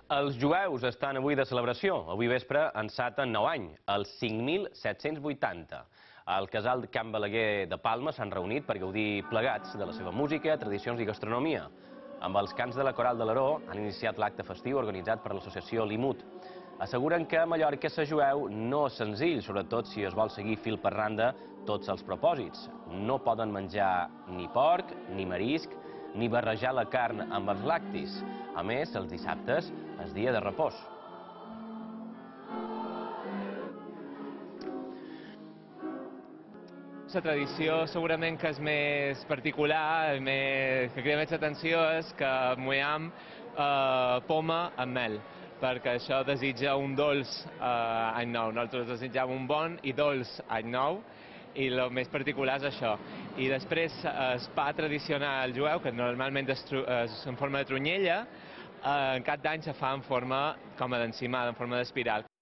Els jueus estan avui de celebració. Avui vespre enceten 9 anys, el 5.780. Al casal de Can Balaguer de Palma s'han reunit per gaudir plegats de la seva música, tradicions i gastronomia. Amb els cants de la Coral de l'Aró han iniciat l'acte festiu organitzat per l'associació Limut. Asseguren que a Mallorca ser jueu no és senzill, sobretot si es vol seguir fil per randa tots els propòsits. No poden menjar ni porc, ni marisc, ni barrejar la carn amb els lactis. A més, els dissabtes és dia de repòs. La tradició segurament que és més particular, que crida més atenció, és que mullem poma amb mel, perquè això desitja un dolç any nou. Nosaltres desitjam un bon i dolç any nou, i el més particular és això. I després el pa tradicional jueu, que normalment és en forma de tronyella, en cap d'any se fa en forma com a d'encimada, en forma d'espiral.